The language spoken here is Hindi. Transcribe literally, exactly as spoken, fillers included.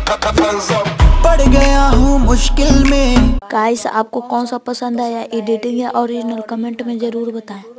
पड़ गया हूँ मुश्किल में। गाइस आपको कौन सा पसंद आया, एडिटिंग या ओरिजिनल, कमेंट में जरूर बताएं।